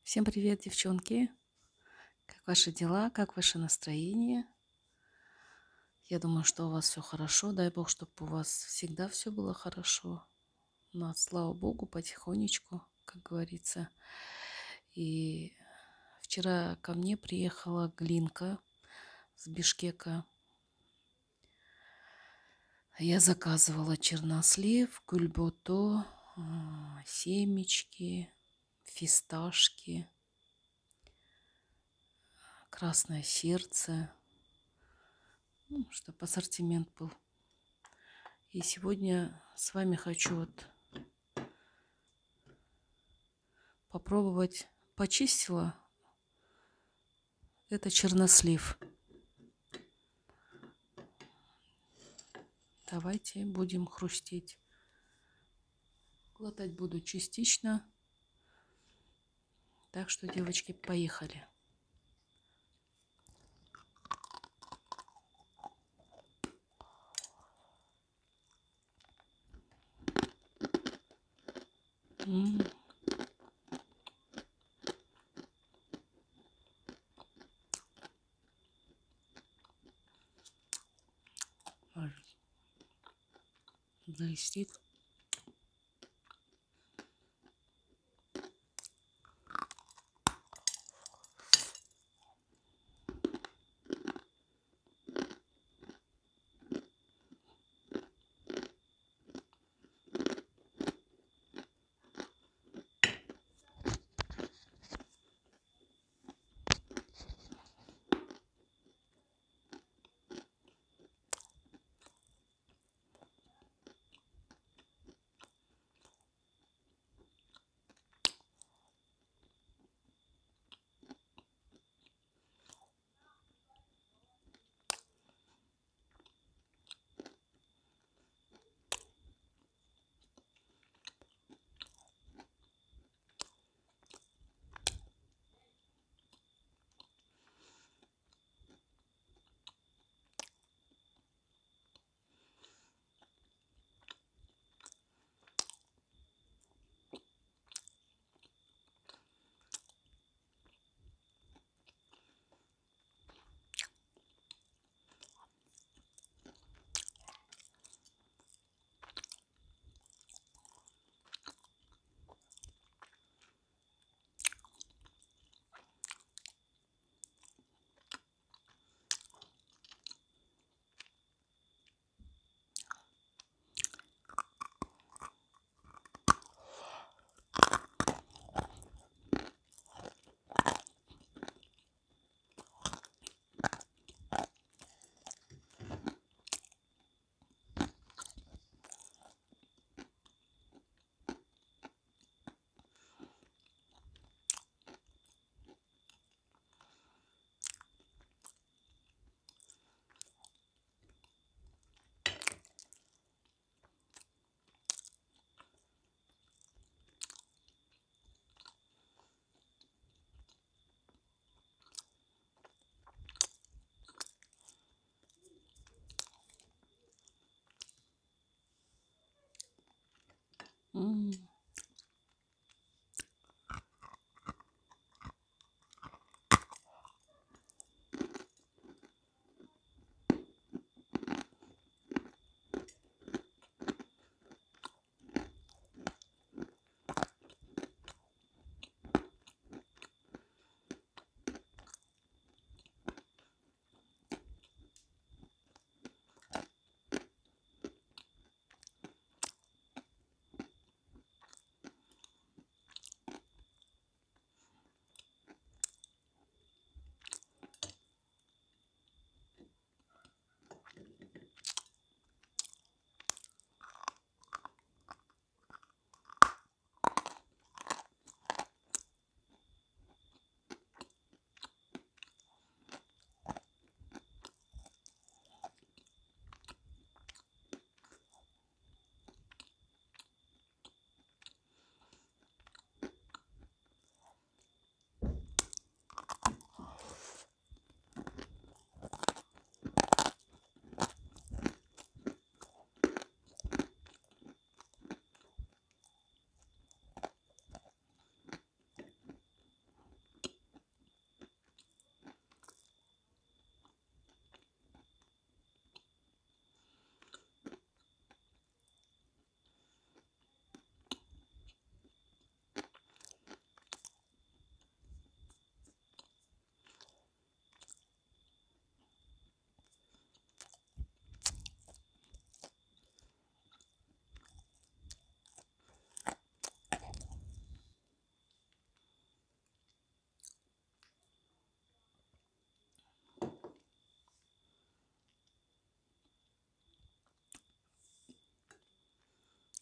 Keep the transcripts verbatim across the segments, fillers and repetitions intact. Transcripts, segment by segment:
Всем привет, девчонки! Как ваши дела? Как ваше настроение? Я думаю, что у вас все хорошо. Дай Бог, чтобы у вас всегда все было хорошо. У нас, слава Богу, потихонечку, как говорится. И вчера ко мне приехала Глинка с Бишкека. Я заказывала чернослив, гульбото, а, семечки, фисташки, красное сердце, ну, чтобы ассортимент был. И сегодня с вами хочу вот попробовать. Почистила. Это чернослив. Давайте будем хрустеть. Глотать буду частично. Так что, девочки, поехали. М-м. Блестит.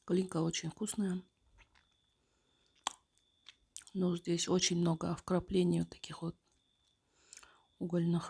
Глинка очень вкусная. Но здесь очень много вкраплений вот таких вот угольных.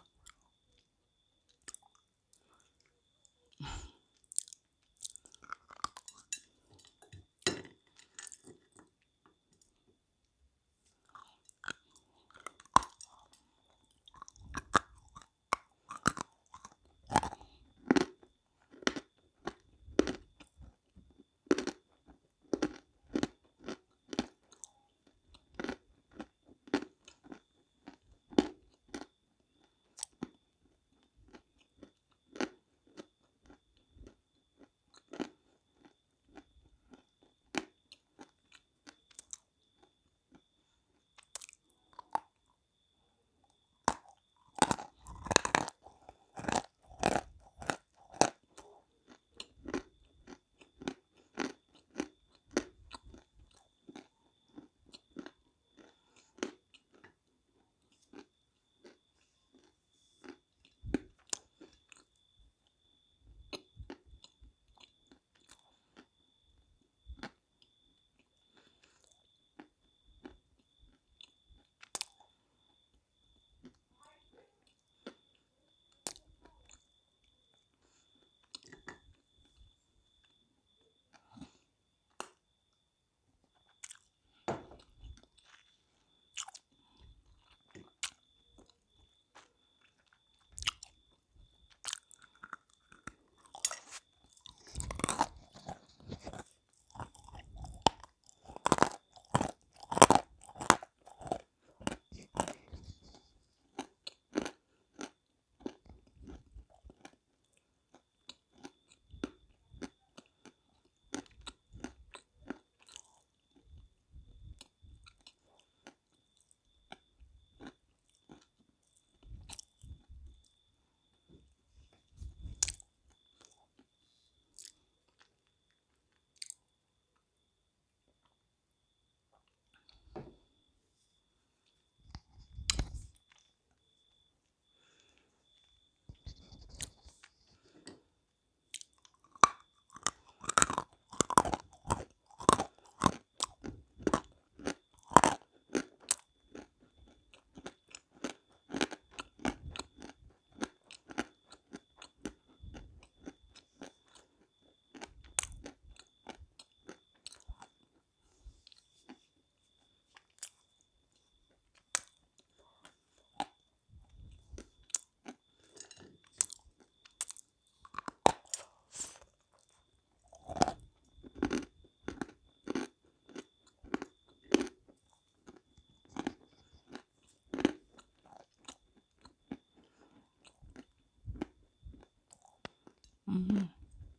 Мгм.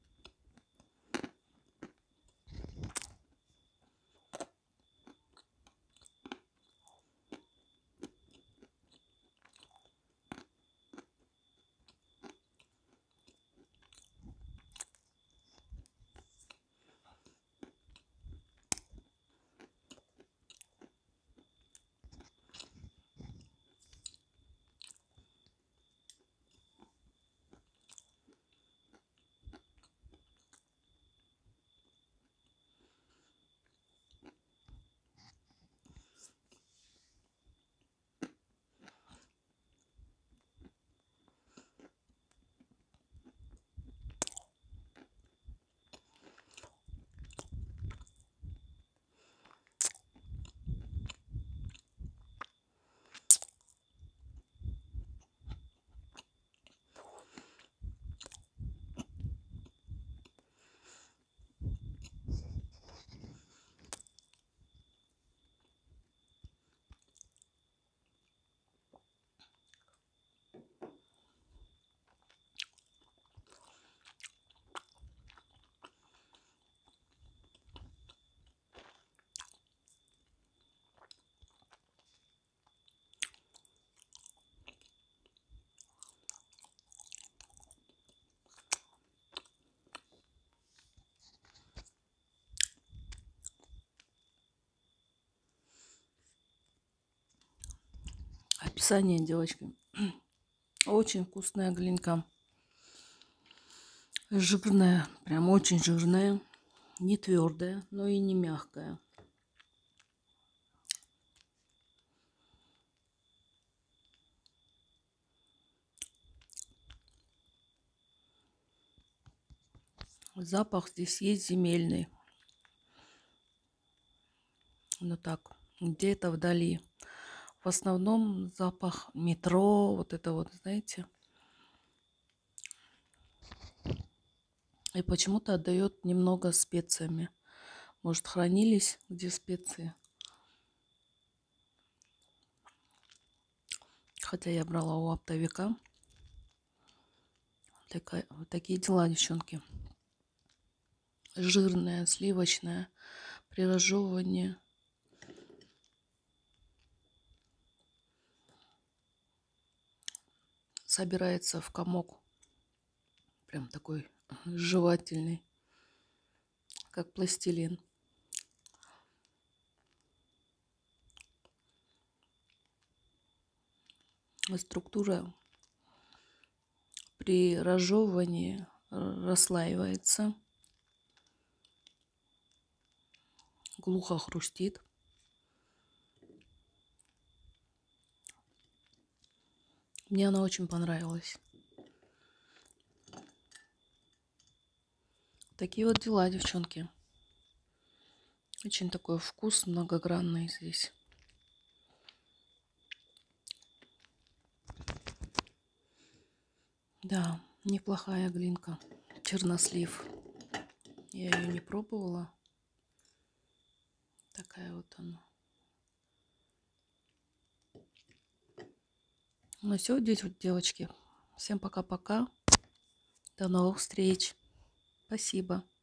Описание, девочки. Очень вкусная глинка. Жирная, прям очень жирная. Не твердая, но и не мягкая. Запах здесь есть земельный. Ну так, где-то вдали. В основном запах метро, вот это вот, знаете. И почему-то отдает немного специями. Может, хранились, где специи. Хотя я брала у оптовика. Такая, вот такие дела, девчонки. Жирное, сливочное, при разжевывании. Собирается в комок. Прям такой жевательный. Как пластилин. Структура при разжевывании расслаивается. Глухо хрустит. Мне она очень понравилась. Такие вот дела, девчонки. Очень такой вкус многогранный здесь. Да, неплохая глинка. Чернослив. Я ее не пробовала. Такая вот она. Ну все, девочки. Всем пока-пока. До новых встреч. Спасибо.